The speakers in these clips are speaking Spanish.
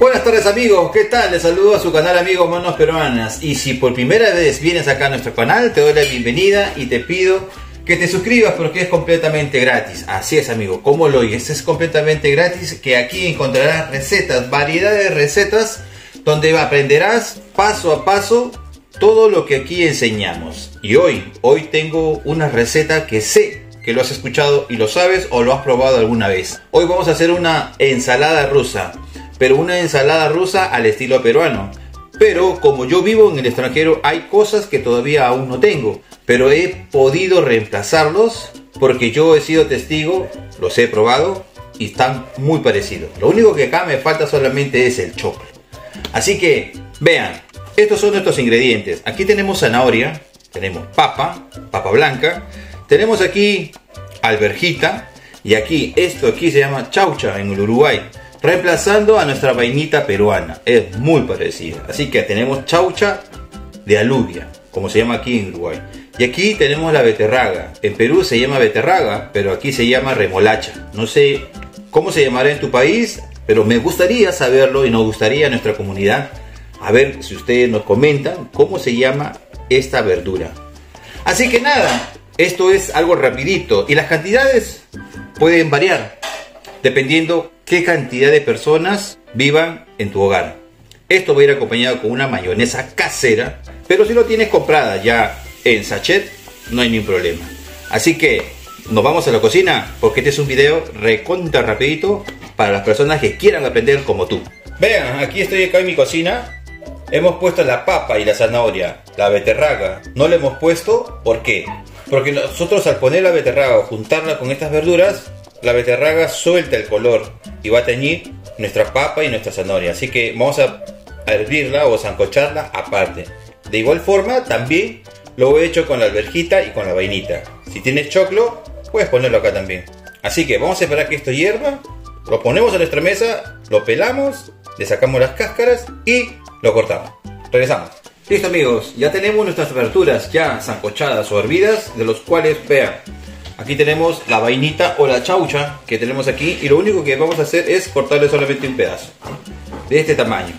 Buenas tardes amigos, ¿qué tal? Les saludo a su canal Amigos Manos Peruanas. Y si por primera vez vienes acá a nuestro canal, te doy la bienvenida y te pido que te suscribas porque es completamente gratis. Así es amigo, como lo oyes, es completamente gratis, que aquí encontrarás recetas, variedad de recetas, donde aprenderás paso a paso todo lo que aquí enseñamos. Y hoy tengo una receta que sé que lo has escuchado y lo sabes o lo has probado alguna vez. Hoy vamos a hacer una ensalada rusa, pero una ensalada rusa al estilo peruano. Pero como yo vivo en el extranjero, hay cosas que todavía aún no tengo, pero he podido reemplazarlos porque yo he sido testigo, los he probado y están muy parecidos. Lo único que acá me falta solamente es el choclo. Así que vean, estos son nuestros ingredientes. Aquí tenemos zanahoria, tenemos papa blanca, tenemos aquí alverjita y esto aquí se llama chaucha en el Uruguay, reemplazando a nuestra vainita peruana. Es muy parecida. Así que tenemos chaucha de alubia, como se llama aquí en Uruguay. Y aquí tenemos la beterraga. En Perú se llama beterraga, pero aquí se llama remolacha. No sé cómo se llamará en tu país, pero me gustaría saberlo y nos gustaría a nuestra comunidad a ver si ustedes nos comentan cómo se llama esta verdura. Así que nada, esto es algo rapidito y las cantidades pueden variar dependiendo qué cantidad de personas vivan en tu hogar. Esto va a ir acompañado con una mayonesa casera, pero si lo tienes comprada ya en sachet, no hay ningún problema. Así que nos vamos a la cocina porque este es un video recontra rapidito para las personas que quieran aprender como tú. Vean, aquí estoy acá en mi cocina. Hemos puesto la papa y la zanahoria, la beterraga. No la hemos puesto, ¿por qué? Porque nosotros al poner la beterraga o juntarla con estas verduras, la beterraga suelta el color y va a teñir nuestra papa y nuestra zanahoria. Así que vamos a hervirla o sancocharla aparte. De igual forma también lo he hecho con la alverjita y con la vainita. Si tienes choclo, puedes ponerlo acá también. Así que vamos a esperar que esto hierva. Lo ponemos en nuestra mesa, lo pelamos, le sacamos las cáscaras y lo cortamos. Regresamos. Listo amigos, ya tenemos nuestras verduras ya sancochadas o hervidas, de los cuales vean. Aquí tenemos la vainita o la chaucha que tenemos aquí y lo único que vamos a hacer es cortarle solamente un pedazo de este tamaño.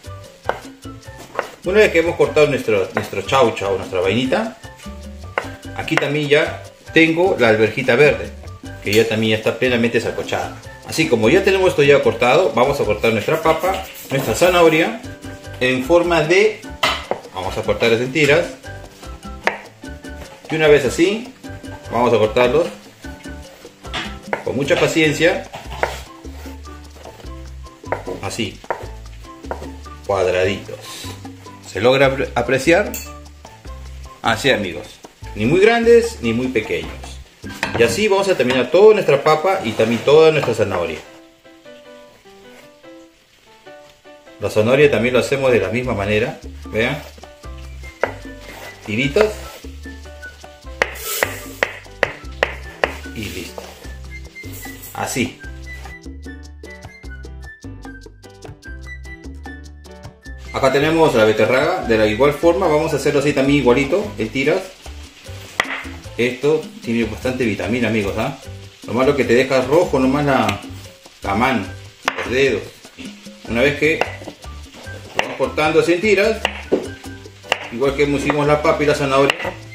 Una vez que hemos cortado nuestro chaucha o nuestra vainita, aquí también ya tengo la alverjita verde que ya también está plenamente sancochada. Así como ya tenemos esto ya cortado, vamos a cortar nuestra papa, nuestra zanahoria en forma de, vamos a cortarlas en tiras y una vez así vamos a cortarlos con mucha paciencia, así, cuadraditos. ¿Se logra apreciar? Así amigos, ni muy grandes ni muy pequeños. Y así vamos a terminar toda nuestra papa y también toda nuestra zanahoria. La zanahoria también lo hacemos de la misma manera, vean, tiritas y listo, así. Acá tenemos la beterraga, de la igual forma vamos a hacerlo así también igualito, en tiras. Esto tiene bastante vitamina amigos, ¿ah? Lo malo que te deja rojo nomás la mano, los dedos. Una vez que lo vamos cortando así en tiras, igual que hicimos la papa y la zanahoria,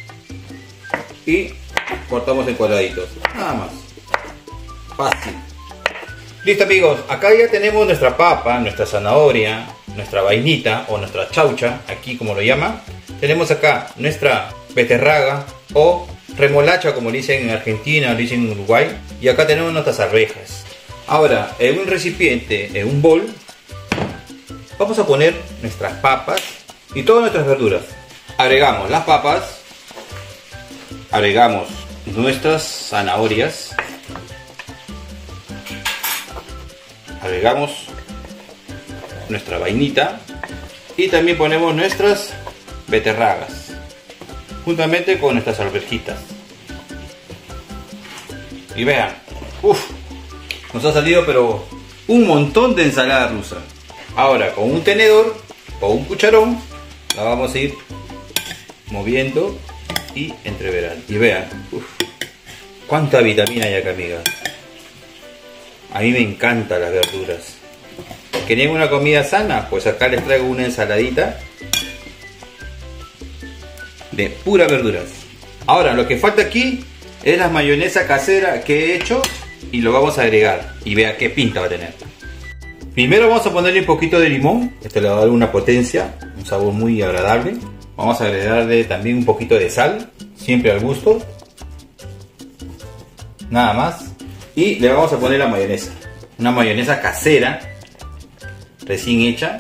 y cortamos en cuadraditos, nada más, fácil. Listo amigos, acá ya tenemos nuestra papa, nuestra zanahoria, nuestra vainita o nuestra chaucha, aquí como lo llaman. Tenemos acá nuestra beterraga o remolacha como le dicen en Argentina, lo dicen en Uruguay, y acá tenemos nuestras arvejas. Ahora en un recipiente, en un bol, vamos a poner nuestras papas y todas nuestras verduras. Agregamos las papas, agregamos nuestras zanahorias, agregamos nuestra vainita y también ponemos nuestras beterragas juntamente con nuestras alverjitas. Y vean, nos ha salido pero un montón de ensalada rusa. Ahora con un tenedor o un cucharón la vamos a ir moviendo y entreverando. Y vean, cuánta vitamina hay acá amigas. A mí me encantan las verduras. ¿Querían una comida sana? Pues acá les traigo una ensaladita de puras verduras. Ahora lo que falta aquí es la mayonesa casera que he hecho y lo vamos a agregar y vea qué pinta va a tener. Primero vamos a ponerle un poquito de limón, esto le va a dar una potencia, un sabor muy agradable. Vamos a agregarle también un poquito de sal, siempre al gusto. Nada más. Y le vamos a poner la mayonesa, una mayonesa casera, recién hecha.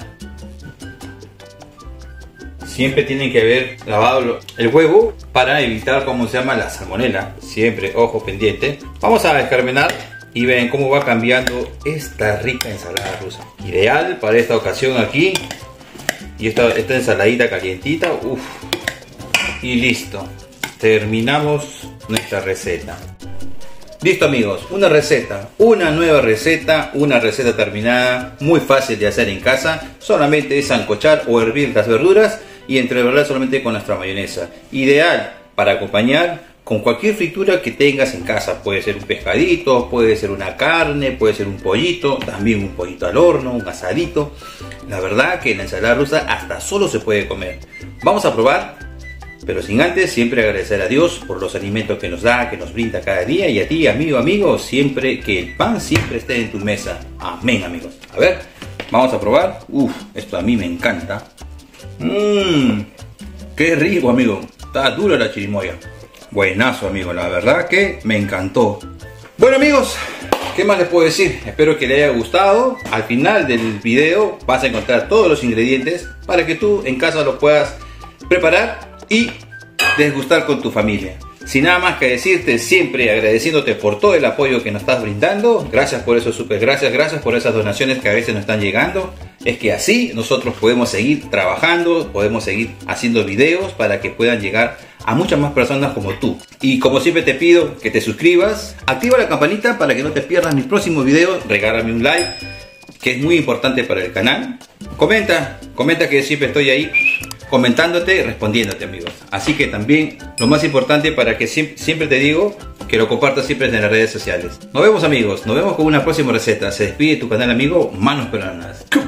Siempre tienen que haber lavado el huevo para evitar, como se llama, la salmonela. Siempre, ojo pendiente. Vamos a descarmenar y ven cómo va cambiando esta rica ensalada rusa. Ideal para esta ocasión aquí. Y esta ensaladita calientita. Uff. Y listo. Terminamos nuestra receta. Listo amigos, una nueva receta, una receta terminada, muy fácil de hacer en casa. Solamente es sancochar o hervir las verduras y entreverlar solamente con nuestra mayonesa. Ideal para acompañar con cualquier fritura que tengas en casa. Puede ser un pescadito, puede ser una carne, puede ser un pollito, también un pollito al horno, un asadito. La verdad que la ensalada rusa hasta solo se puede comer. Vamos a probar. Pero sin antes siempre agradecer a Dios por los alimentos que nos da, que nos brinda cada día. Y a ti, amigo, siempre que el pan siempre esté en tu mesa. Amén, amigos. A ver, vamos a probar. Esto a mí me encanta. Qué rico, amigo. Está dura la chirimoya. Buenazo, amigo. La verdad que me encantó. Bueno, amigos, ¿qué más les puedo decir? Espero que les haya gustado. Al final del video vas a encontrar todos los ingredientes para que tú en casa los puedas preparar y degustar con tu familia. Sin nada más que decirte, siempre agradeciéndote por todo el apoyo que nos estás brindando. Gracias por eso, súper gracias por esas donaciones que a veces nos están llegando. Es que así nosotros podemos seguir trabajando, podemos seguir haciendo videos para que puedan llegar a muchas más personas como tú. Y como siempre te pido que te suscribas, activa la campanita para que no te pierdas mis próximos videos, regálame un like, que es muy importante para el canal. Comenta que siempre estoy ahí comentándote y respondiéndote, amigos. Así que también lo más importante para que siempre te digo que lo compartas siempre en las redes sociales. Nos vemos, amigos, nos vemos con una próxima receta. Se despide tu canal amigo Manos Peruanas.